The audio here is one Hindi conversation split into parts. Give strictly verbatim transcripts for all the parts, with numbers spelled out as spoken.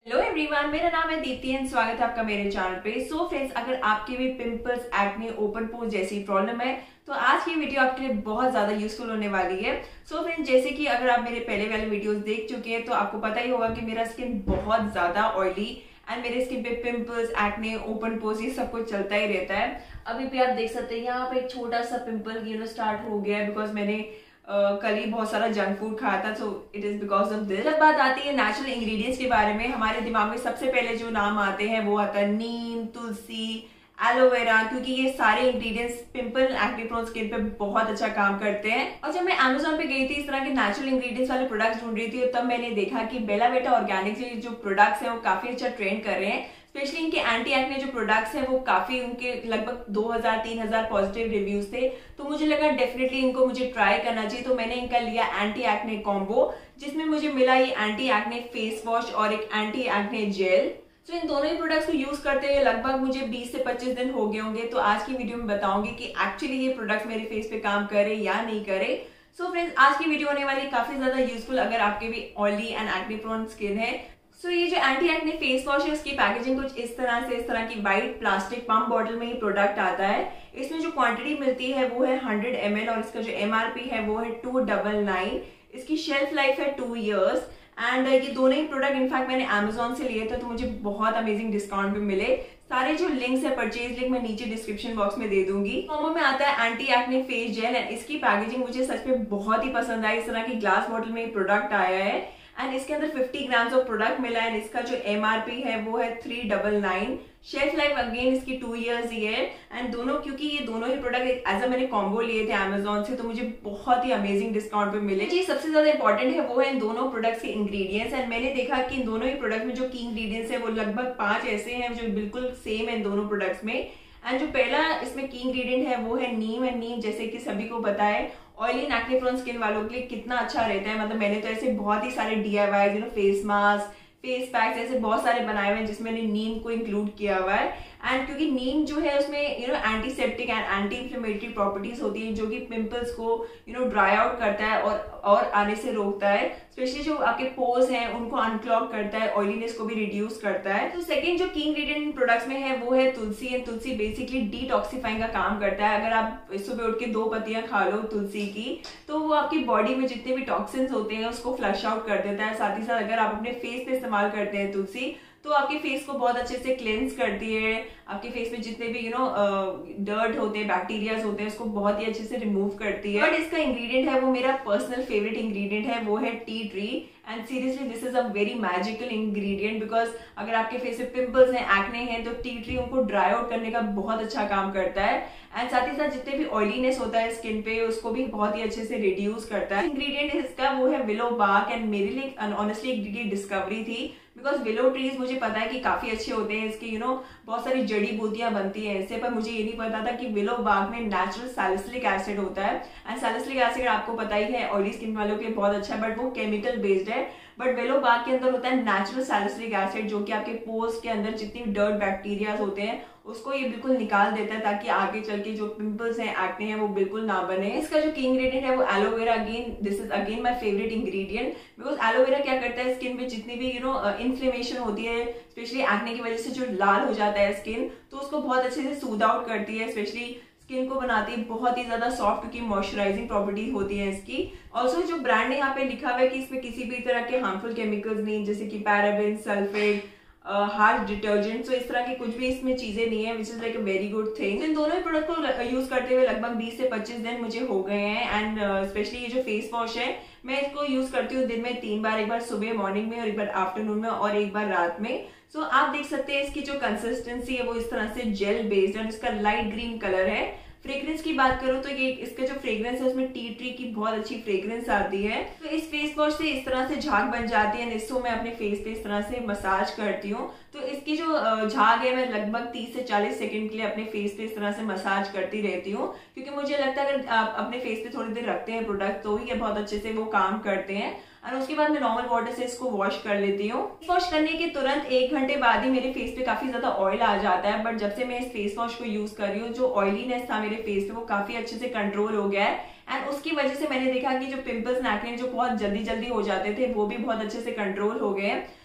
हेलो एवरीवन, मेरा नाम है दीप्ति एंड स्वागत है आपका मेरे चैनल पे। सो फ्रेंड्स, अगर आपके भी पिंपल्स, एक्ने, ओपन पोर्स जैसी प्रॉब्लम है तो आज की वीडियो आपके लिए बहुत ज्यादा यूजफुल होने वाली है। सो so फ्रेंड्स, जैसे कि अगर आप मेरे पहले वाले वीडियोस देख चुके हैं तो आपको पता ही होगा कि मेरा स्किन बहुत ज्यादा ऑयली एंड मेरे स्किन पे पिंपल्स, एक्ने, ओपन पोर्स ये सब कुछ चलता ही रहता है। अभी भी आप देख सकते हैं यहाँ पे एक छोटा सा पिंपल यू नो स्टार्ट हो गया है बिकॉज मैंने Uh, कल ही बहुत सारा जंक फूड खाया था। So it is because of this. जब बात आती है नेचुरल इंग्रेडिएंट्स के बारे में, हमारे दिमाग में सबसे पहले जो नाम आते हैं वो आता है नीम, तुलसी, एलोवेरा, क्योंकि ये सारे ingredients pimple, acne prone skin पे बहुत अच्छा काम करते हैं। और जब मैं अमेजोन पे गई थी इस तरह के नेचुरल इंग्रेडिएंट्स वाले प्रोडक्ट्स ढूंढ रही थी, तब मैंने देखा कि बेला विटा ऑर्गेनिक के जो प्रोडक्ट्स हैं वो काफी अच्छा ट्रेंड कर रहे हैं। स्पेशली इनके एंटी एक्ने जो प्रोडक्ट्स हैं वो काफी, उनके लगभग दो हज़ार तीन हज़ार पॉजिटिव रिव्यूज थे। तो मुझे लगा डेफिनेटली इनको मुझे ट्राई करना चाहिए। तो मैंने इनका लिया एंटी एक्ने कॉम्बो, जिसमें मुझे मिला ये एंटी एक्ने फेस वॉश और एक एंटी एक्ने जेल। तो इन दोनों ही प्रोडक्ट्स को यूज करते हुए लगभग मुझे बीस से पच्चीस दिन हो गए होंगे। तो आज की वीडियो में बताऊंगी कि एक्चुअली ये प्रोडक्ट्स मेरे फेस पे काम करे या नहीं करे। सो so फ्रेंड्स, आज की वीडियो होने वाली काफी ज्यादा यूजफुल अगर आपके भी oily and acne prone skin है। सो so, ये जो एंटी एक्ने फेस वॉश है उसकी पैकेजिंग कुछ इस तरह से, इस तरह की वाइट प्लास्टिक पम्प बॉटल में ये प्रोडक्ट आता है। इसमें जो क्वांटिटी मिलती है वो है हंड्रेड एम एल और इसका जो एमआरपी है वो है टू डबल नाइन। इसकी शेल्फ लाइफ है टू ईयर्स एंड ये दोनों ही प्रोडक्ट इनफैक्ट मैंने अमेजोन से लिए थे तो मुझे बहुत अमेजिंग डिस्काउंट भी मिले। सारे जो लिंक्स है, परचेज लिंक मैं नीचे डिस्क्रिप्शन बॉक्स में दे दूंगी। कॉम्बो में आता है anti acne face gel and इसकी पैकेजिंग मुझे सच में बहुत ही पसंद आई। इस तरह की ग्लास बॉटल में ये प्रोडक्ट आया है एंड इसके अंदर फिफ्टी ग्राम्स ऑफ प्रोडक्ट मिला है। इसका जो एमआरपी है वो है three double nine. Shelf life again इसकी टू इयर्स ही है एंड दोनों, क्योंकि ये दोनों ही प्रोडक्ट एज अ मैंने कॉम्बो लिए थे अमेजोन से, तो मुझे बहुत ही अमेजिंग डिस्काउंट पे मिले। जी, सबसे ज्यादा इंपॉर्टेंट है वो है इन दोनों प्रोडक्ट्स के इंग्रेडिएंट्स एंड मैंने देखा कि इन दोनों ही प्रोडक्ट में जो की इंग्रेडिएंट्स है वो लगभग पांच ऐसे हैं जो बिल्कुल सेम है इन दोनों प्रोडक्ट्स में। एंड जो पहला इसमें की इंग्रेडिएंट है वो है नीम एंड नीम जैसे कि सभी को पता है oily and acne prone skin वालों के लिए कितना अच्छा रहता है। मतलब मैंने तो ऐसे बहुत ही सारे DIY, you know face mask, face packs ऐसे बहुत सारे बनाए हुए हैं जिसमें मैंने नीम को इंक्लूड किया हुआ है। एंड क्योंकि नीम जो है उसमें you know antiseptic and anti inflammatory properties होती है जो कि पिंपल्स को यू नो ड्राई आउट करता है और और आने से रोकता है। स्पेशली जो आपके पोर्स हैं उनको अनक्लॉग करता है, ऑयलीनेस को भी रिड्यूस करता है। तो सेकंड जो की इंग्रेडिएंट प्रोडक्ट्स में है वो है तुलसी एंड तुलसी बेसिकली डिटॉक्सिफाइंग का काम करता है। अगर आप सुबह उठ के दो पत्तियां खा लो तुलसी की तो वो आपकी बॉडी में जितने भी टॉक्सिन्स होते हैं उसको फ्लश आउट कर देता है। साथ ही साथ अगर आप अपने फेस पे इस्तेमाल करते हैं तुलसी तो आपके फेस को बहुत अच्छे से क्लेंस करती है। आपके फेस में जितने भी यू नो डर्ट होते हैं, बैक्टीरियाज होते हैं, उसको बहुत ही अच्छे से रिमूव करती है। बट इसका इंग्रेडिएंट है वो मेरा पर्सनल फेवरेट इंग्रेडिएंट है, वो है tea tree and seriously this is a very magical ingredient because अगर आपके फेस पे पिंपल्स हैं, एक्ने हैं तो टी ट्री उनको ड्राई आउट करने का बहुत अच्छा काम करता है एंड साथ ही साथ जितने भी ऑयलीनेस होता है स्किन पे उसको भी बहुत ही अच्छे से रिड्यूस करता है। इंग्रेडिएंट इसका वो है विलो बार्क एंड मेरे लिए ऑनेस्टली एक डिस्कवरी थी बिकॉज विलो ट्रीज मुझे पता है कि काफी अच्छे होते हैं, इसकी यू नो बहुत सारी जड़ी बूटियां बनती हैं इससे, पर मुझे ये नहीं पता था कि विलो बार्क में नेचुरल सैलिसिलिक एसिड होता है एंड सैलिसिलिक एसिड आपको पता ही है ऑयली स्किन वालों के लिए बहुत अच्छा है बट वो केमिकल बेस्ड है। बट विलो बार्क के अंदर होता है नेचुरल सैलिसिलिक एसिड जो कि आपके पोर्स के अंदर जितनी डर्ट बैक्टीरिया होते हैं उसको ये बिल्कुल निकाल देता है ताकि आगे चल के जो पिंपल्स हैं, एक्ने हैं वो बिल्कुल ना बने। इसका जो की इंग्रेडिएंट है वो aloe vera, again this is again my favourite ingredient because aloe vera क्या करता है स्किन में जितनी भी यू नो इन्फ्लेमेशन होती है स्पेशली एक्ने की वजह से जो लाल हो जाता है स्किन, तो उसको बहुत अच्छे से सूद आउट करती है। स्पेशली स्किन को बनाती है बहुत ही ज्यादा सॉफ्ट क्योंकि मॉइस्चराइजिंग प्रॉपर्टीज होती है इसकी। ऑल्सो जो ब्रांड ने यहाँ पे लिखा हुआ है कि इसमें किसी भी तरह के हार्मफुल केमिकल्स नहीं जैसे कि पैराबेन, सल्फेट, हार्ड डिटर्जेंट, तो इस तरह की कुछ भी इसमें चीजें नहीं है which is like a very good thing. इन दोनों ही प्रोडक्ट को यूज करते हुए लगभग बीस से पच्चीस दिन मुझे हो गए हैं एंड स्पेशली ये जो फेस वॉश है मैं इसको यूज करती हूँ दिन में तीन बार, एक बार सुबह मॉर्निंग में और एक बार आफ्टरनून में और एक बार रात में। सो so, आप देख सकते हैं इसकी जो कंसिस्टेंसी है वो इस तरह से जेल बेस्ड है, इसका लाइट ग्रीन कलर है। फ्रेग्रेंस की बात करूं तो ये इसका जो फ्रेग्रेंस है उसमें टी ट्री की बहुत अच्छी फ्रेग्रेंस आती है। तो इस फेस वॉश से इस तरह से झाग बन जाती है, इसको मैं अपने फेस पे इस तरह से मसाज करती हूँ। तो इसकी जो झाग है मैं लगभग तीस से चालीस सेकंड के लिए अपने फेस पे इस तरह से मसाज करती रहती हूँ क्योंकि मुझे लगता है अगर आप अपने फेस पे थोड़ी देर रखते हैं प्रोडक्ट तो ही ये बहुत अच्छे से वो काम करते हैं। और उसके बाद मैं नॉर्मल वाटर से इसको वॉश कर लेती हूँ। वॉश करने के तुरंत एक घंटे बाद ही मेरे फेस पे काफी ज्यादा ऑयल आ जाता है बट जब से मैं इस फेस वॉश को यूज कर रही हूँ जो ऑयलीनेस था मेरे फेस पे वो काफी अच्छे से कंट्रोल हो गया है एंड उसकी वजह से मैंने देखा कि जो पिंपल्स, एक्ने जो बहुत जल्दी जल्दी हो जाते थे वो भी बहुत अच्छे से कंट्रोल हो गए हैं।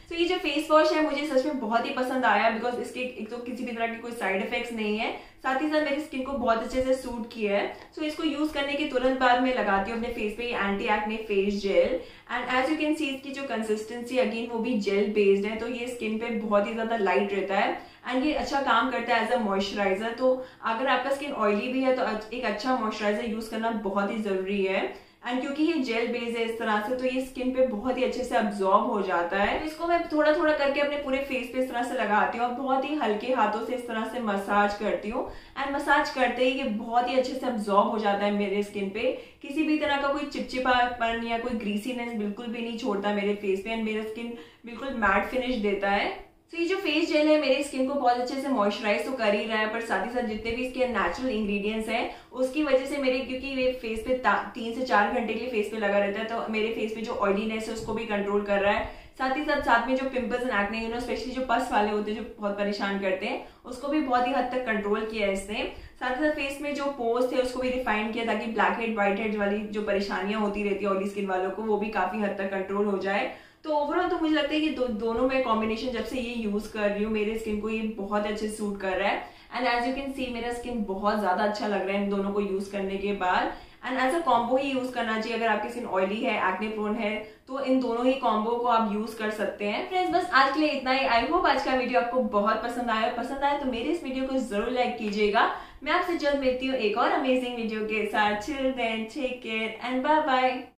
तो ये जो फेस वॉश है मुझे सच में बहुत ही पसंद आया, बिकॉज इसके एक तो किसी भी तरह के कोई साइड इफेक्ट्स नहीं है, साथ ही साथ मेरी स्किन को बहुत अच्छे से सूट किया है। सो so, इसको यूज करने के तुरंत बाद मैं लगाती हूँ अपने फेस पे anti acne face gel. And as you can see इसकी जो कंसिस्टेंसी अगेन वो भी जेल बेस्ड है, तो ये स्किन पे बहुत ही ज्यादा लाइट रहता है एंड ये अच्छा काम करता है एज अ मॉइस्चराइजर। तो अगर आपका स्किन ऑयली भी है तो एक अच्छा मॉइस्चराइजर यूज करना बहुत ही जरूरी है। एंड क्योंकि ये जेल बेस है इस तरह से, तो ये स्किन पे बहुत ही अच्छे से अब्सॉर्ब हो जाता है। तो इसको मैं थोड़ा थोड़ा करके अपने पूरे फेस पे इस तरह से लगाती हूँ और बहुत ही हल्के हाथों से इस तरह से मसाज करती हूँ। एंड मसाज करते ही ये बहुत ही अच्छे से अब्सॉर्ब हो जाता है मेरे स्किन पे, किसी भी तरह का कोई चिपचिपापन या कोई ग्रीसीनेस बिल्कुल भी नहीं छोड़ता मेरे फेस पे, एंड मेरा स्किन बिल्कुल मैट फिनिश देता है। तो ये जो फेस जेल है मेरी स्किन को बहुत अच्छे से मॉइस्चराइज तो कर ही रहा है, पर साथ ही साथ जितने भी इसके नेचुरल इंग्रेडिएंट्स हैं उसकी वजह से मेरे, क्योंकि ये फेस पे तीन से चार घंटे के लिए फेस पे लगा रहता है, तो मेरे फेस पे जो ऑयलीनेस है उसको भी कंट्रोल कर रहा है। साथ ही साथ साथ में जो pimples and acne, you know specially जो पस वाले होते हैं जो बहुत परेशान करते हैं, उसको भी बहुत ही हद तक कंट्रोल किया है इसने। साथ ही साथ फेस में जो पोर्स थे उसको भी रिफाइन किया ताकि ब्लैक हेड व्हाइट हेड वाली जो परेशानियां होती रहती है ऑयली स्किन वालों को वो भी काफी हद तक कंट्रोल हो जाए। तो ओवरऑल तो मुझे लगता है कि दो, दोनों में कॉम्बिनेशन जब से ये यूज कर रही हूँ मेरे स्किन को ये बहुत अच्छे से सूट कर रहा है। And as you can see मेरा स्किन बहुत ज्यादा अच्छा लग रहा है इन दोनों को यूज करने के बाद। एंड एज अ कॉम्बो ही यूज करना चाहिए, अगर आपकी स्किन ऑयली है, एक्ने प्रोन है, तो इन दोनों ही कॉम्बो को आप यूज कर सकते हैं। फ्रेंड्स बस आज के लिए इतना ही। आई होप आज का वीडियो आपको बहुत पसंद आया। पसंद आया तो मेरे इस वीडियो को जरूर लाइक कीजिएगा। मैं आपसे जल्द मिलती हूँ एक और अमेजिंग वीडियो के साथ। Till then take care and bye bye.